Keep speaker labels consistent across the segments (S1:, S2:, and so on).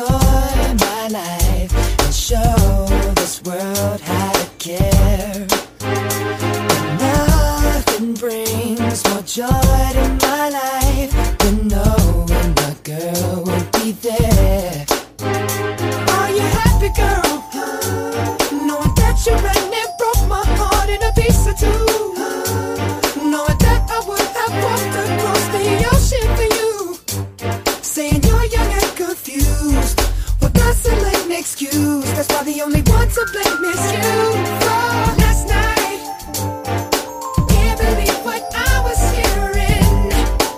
S1: my life and show this world how to care. And nothing brings more joy to my life than knowing my girl will be there. Are you happy, girl? Knowing that you ran and broke my heart in a piece or two. Knowing that I would have walked across the ocean for you. Saying you're young and confused. Well, that's a lame excuse. That's why the only one to blame is you. For last night, can't believe what I was hearing.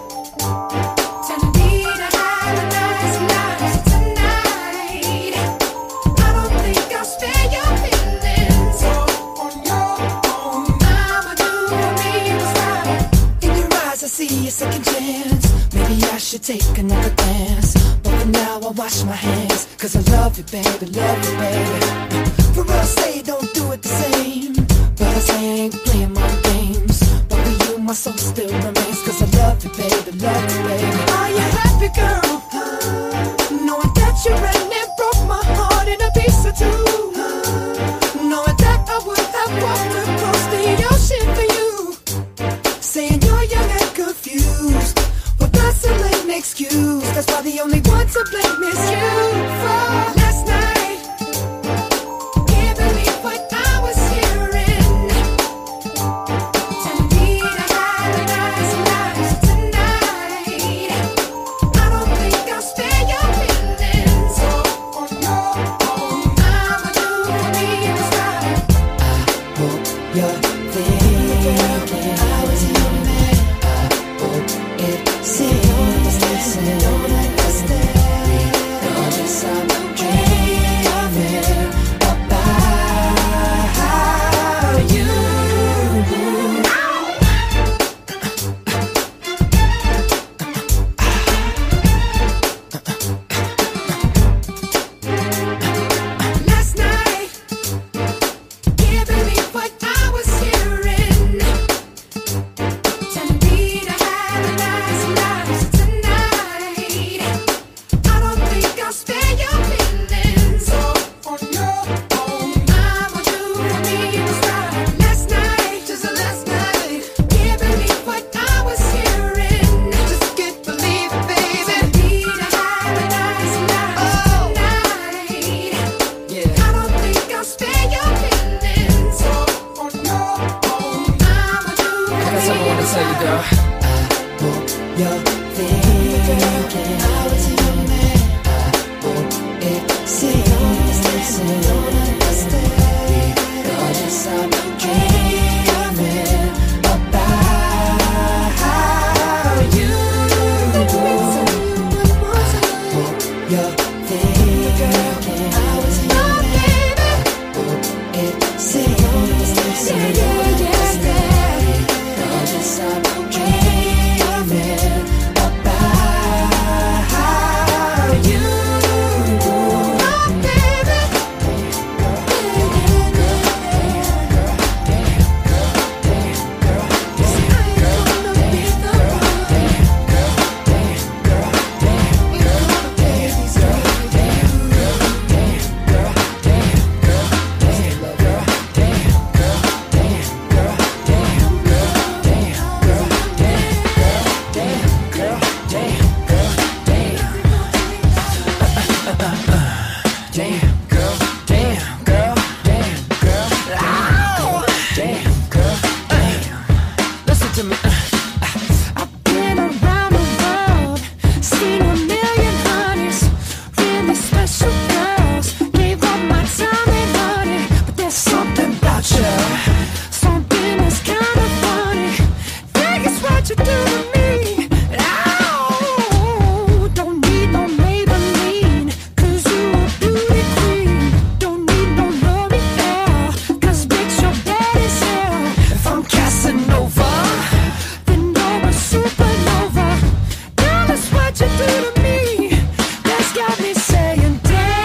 S1: Telling me to have a nice life tonight. I don't think I'll spare your feelings. So on your own, I'ma do for me what's right. In your eyes I see a second chance. Maybe I should take another glance. But for now I wash my hands. Cause I love you, baby, love you, baby. For real, say don't do it the same. But I say I ain't playing my games. But for you, my soul still remains. Cause I love you, baby, love you, baby. Are you happy, girl? Knowing that you ran and broke my heart in a piece or two. Knowing that I would have walked across the ocean for you. Saying you're young and confused. Well, that's a lame excuse. That's why the only one to blame is you. For last night, can't believe what I was hearing. Telling me to have a nice life tonight. I don't think I'll spare your feelings. So on your own, I'ma do for me what's right. I hope you're thinking I was your man. I hope it seems don't understand. Because I'm dreaming about you. Last night, can't believe what I was hearing. Telling me to have a nice life tonight. I don't think I'll spare your feelings. So on your own, I'ma do for me what's right. Last night, just last night, can't believe what I was hearing. Just can't believe it, baby. Telling me to have a nice life tonight. Yeah. I don't think I'll spare your feelings. So on your own, I'ma do for me what's right. Girl. I hope you're thinking I was your man. I hope it seems don't understand. Because I'm dreaming about you. I hope you're thinking I was your man. I hope it seems don't understand. Because I'm dreaming about you. Oh, baby. What you do to me, that's got me saying damn.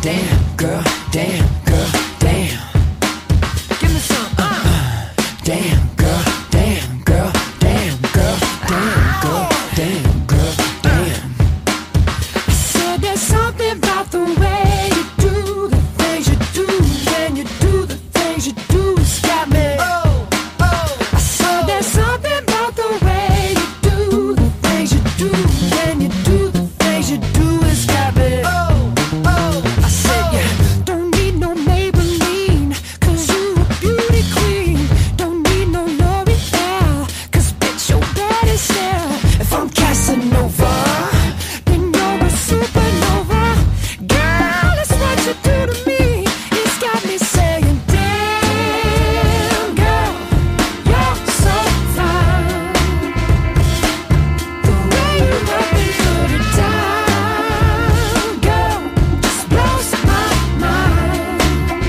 S1: damn, girl, damn, girl, damn. Give me some, damn, girl, damn, girl, damn, girl, damn, girl, damn, girl, damn. I said there's something about the way you do the things you do. When you do the things you do, it's got me. I said there's something about the way you do the things you do. When you do the things you do, it's got me. I said, yeah, don't need no Maybelline, cause you a beauty queen. Don't need no L'Oreal, cause bitch, your bad as hell. If I'm Casanova, then you're a supernova. Girl, that's what you do to me. It's got me saying, damn, girl, you're so fine. The way you love me, put it down, girl, just blows my mind.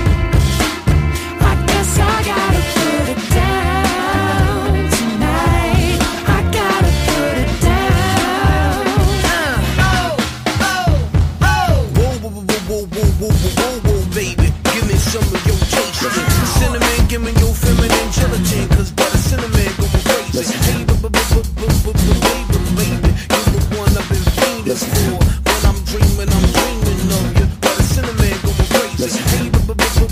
S1: I guess I gotta put it down tonight. I gotta put it down.
S2: Whoa, baby, give me some of your taste. Cinnamon, give me your feminine gelatin, cause butter cinnamon going crazy. Hey, baby, you're the one I've been fiending for. When I'm dreaming of you. Butter cinnamon going crazy. Hey, baby, you're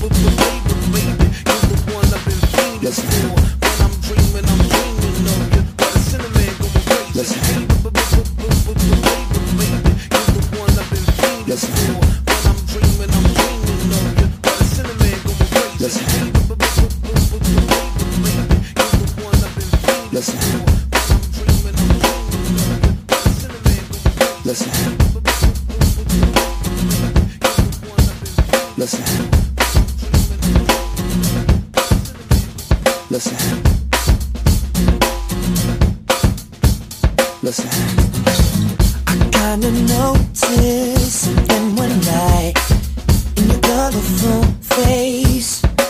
S2: the one I've been fiending for. When I'm dreaming of you. Butter cinnamon going crazy. Hey, baby, you're the one I've been fiending for. When I'm dreaming of you. Butter cinnamon going crazy. Hey, baby, you're the one I've been fiending for. When I'm dreaming of you. Butter cinnamon going crazy.
S1: Listen, listen, listen, listen. I kinda noticed something one night in your colorful face.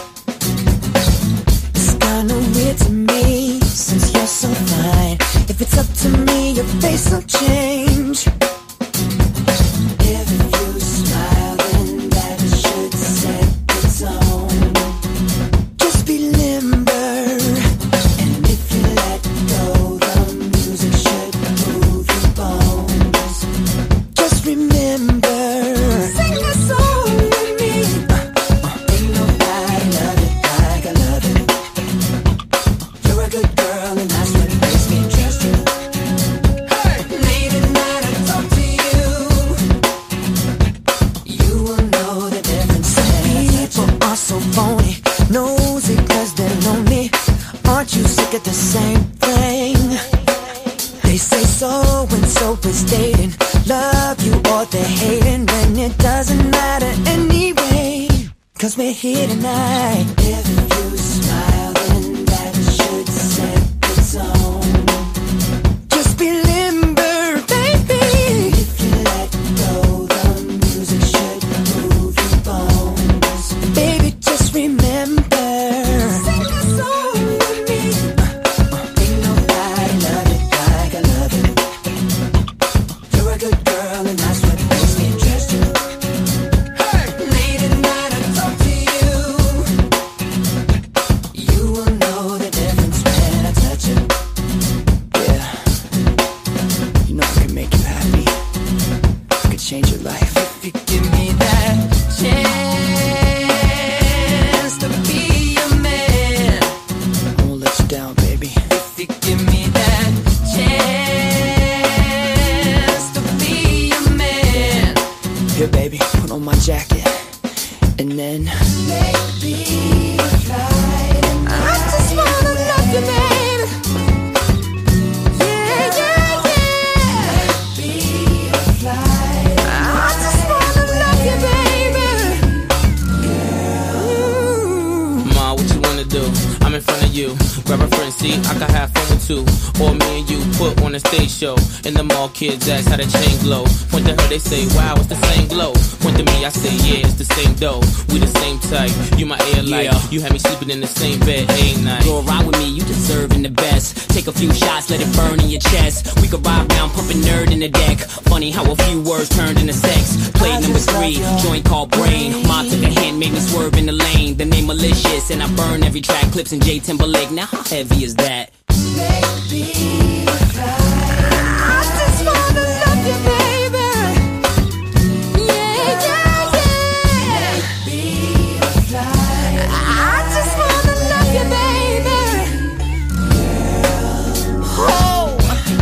S1: It's kinda weird to me since you're so fine. If it's up to me, your face will change. If you smile, then that should set the tone. Just be limber, and if you let go, the music should move your bones. Just remember, sing a song with me. Ain't nobody love it like I love it. You're a good girl, and that's what makes me trust you. Late at night I talk to you. You will know the difference. People are so phony, nosy cause they're lonely. Aren't you sick of the same thing? They say so and so is dating, love you or they're hating, when it doesn't matter anyway, cause we're here tonight. If you smile, then that should set the tone. Just be limber, baby. If you let go, the music should move your bones. Baby, just remember, sing a song with me. Ain't nobody love it like I love it. You're a good girl, and that's what makes me trust you. Late at night I talk to you. You will know the difference when I touch you. Yeah, you know I can make you happy. I can change your life. If you give me that chance to be your man, I won't let you down, baby. If you give me that chance to be your man, here, baby, put on my jacket, and then maybe fly. I just wanna love you, baby. Yeah, yeah, yeah. Maybe fly. I just wanna love you, baby.
S3: Ma, what you wanna do? I'm in front of you. Grab a friend, see, I can have fun with two. Or me and you put on a stage show. In the mall, kids ask how the chain glow. Point to her, they say, wow, it's the same glow. Point to me, I say yeah, it's the same dough. We the same type. You my air light. Yeah. You had me sleeping in the same bed every night.
S4: Go ride with me, you deserving the best. Take a few shots, let it burn in your chest. We could ride round, pumping nerd in the deck. Funny how a few words turned into sex. Play number 3, joint called Brain. Ma took a hand, made me swerve in the lane. The name malicious, and I burn every track. Clips in J Timberlake. Now how heavy is that?
S1: Maybe I just wanna love you, baby. Yeah, yeah, yeah. Maybe I just wanna love you, baby. Oh,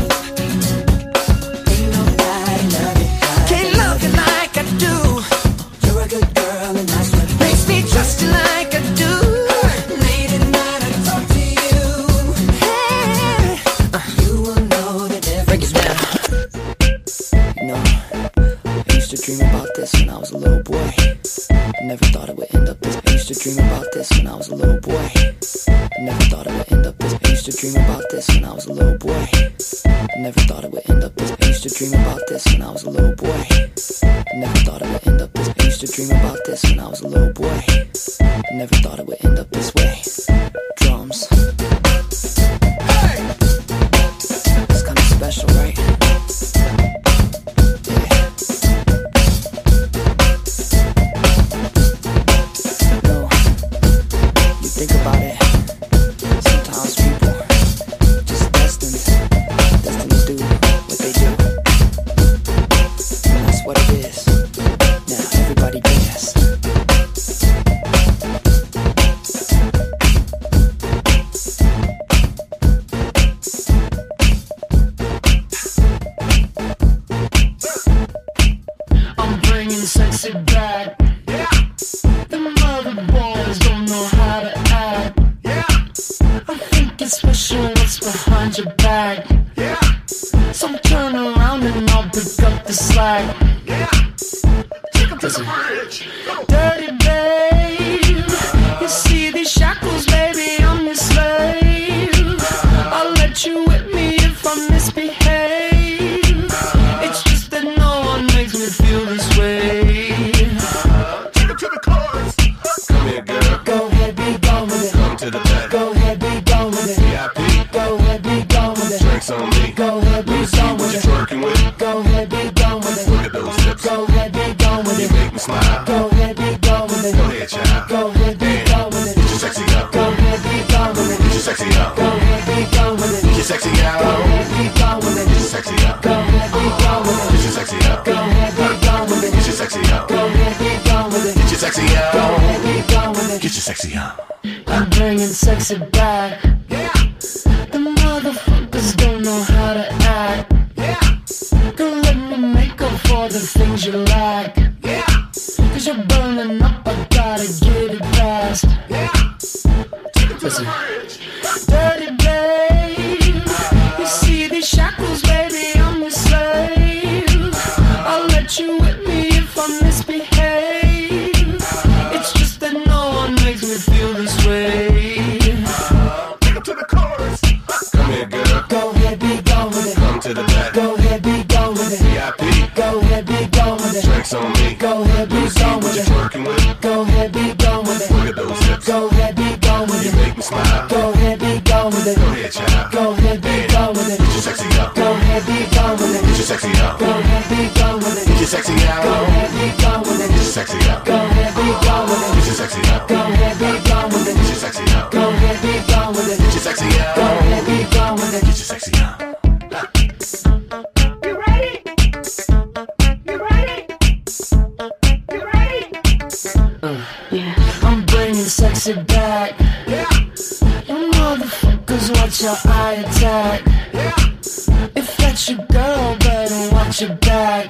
S1: ain't nobody love you. Can't love you like I do. You're a good girl, and that's what makes me trust you like I do. Late at night, I talk to you. Hey, you will know the difference now. You know, I used to dream about this when I was a little boy. I never thought it would end up this. I used to dream about this when I was a little boy. I never thought it would end up this. I used to dream about this when I was a little boy. I never thought it would end up this. I used to dream about this when I was a little boy. I never thought it would end up this. I used to dream about this when I was a little boy. I never thought it would end up this way. Drums. It's kinda special, right? Think about it. Sometimes people just destined to do what they do. And that's what it is. Now everybody dance.
S5: I'm bringing sexy back. The mother boys don't know how to act. I think it's special what's behind your back. So turn around and I'll pick up the slack. Listen. Dirty babe, you see these shackles, baby, I'm your slave. I'll let you whip me if I misbehave. It's just that no one makes me feel this way.
S2: To the chorus. Come here, girl.
S1: Go ahead, be gone with it.
S2: Come to the back.
S1: Go ahead, be gone with it.
S2: VIP.
S1: Go ahead, be gone with it.
S2: Drinks on me.
S1: Go ahead, be
S2: See
S1: gone
S2: what
S1: with
S2: you
S1: it.
S2: twerking with.
S1: Go ahead, be gone with it.
S2: Look at those hips.
S1: Go ahead, be gone with
S2: You
S1: it.
S2: make me smile.
S1: Go ahead, be gone with it.
S2: Go ahead, child.
S1: Go ahead, be gone with it.
S2: Get your sexy up.
S1: Go ahead, be gone with it.
S2: Get your sexy up.
S1: Go ahead, be gone with it.
S2: Get your sexy
S1: Go
S2: out.
S1: ahead, be gone with it.
S2: Get your sexy up.
S1: Go ahead, be gone with it.
S2: Get your sexy up.
S1: Go ahead, be gone with it.
S2: Get your sexy up.
S1: Go ahead, be gone with it.
S2: Get your sexy
S1: Go
S2: out.
S1: ahead, be gone with it.
S2: Get your sexy up.
S5: I'm bringing sexy back. The motherfuckers don't know how to act. Girl, let me make up for the things you lack. Cause you're burning up, I gotta get it fast. Listen. Dirty babe, you see these shackles, baby, I'm your slave. I'll let you whip me if I misbehave. It's just that no one makes me feel this way.
S2: To the chorus. Come here, girl.
S1: Go ahead, be gone with it.
S2: Come to the back.
S1: Go ahead, be gone with it.
S2: VIP.
S1: Go ahead, be gone with it.
S2: Drinks on me.
S1: Go ahead, be
S2: See
S1: gone
S2: what
S1: with
S2: you
S1: it.
S2: twerking with.
S1: Go ahead, be gone with it.
S2: Look at those hips.
S1: Go ahead, be gone with
S2: You
S1: it.
S2: make me smile.
S1: Go ahead, be gone with it.
S2: Go ahead, child.
S1: Go ahead, be gone with it.
S2: Get your sexy up.
S1: Go ahead, be gone with it.
S2: Get your sexy up.
S1: Go ahead, be gone with it.
S2: Get your sexy out.
S1: Go ahead, be gone with it.
S2: Get your sexy up.
S1: Go ahead, be gone with it.
S2: Get your sexy up.
S1: Go ahead, be gone with it.
S2: Get your sexy up.
S1: Go ahead, be gone with it.
S2: Get your sexy out.
S1: Go ahead, be gone with it.
S2: Get your sexy up.
S5: You ready? You ready? You ready? I'm bringing sexy back. You motherfuckers, watch your eye attack. If that's your girl, better watch your back.